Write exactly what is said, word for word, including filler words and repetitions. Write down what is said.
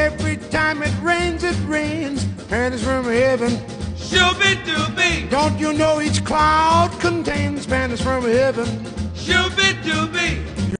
Every time it rains, it rains. Pennies from heaven. Shooby-dooby, Don't you know each cloud contains pennies from heaven? shooby-dooby.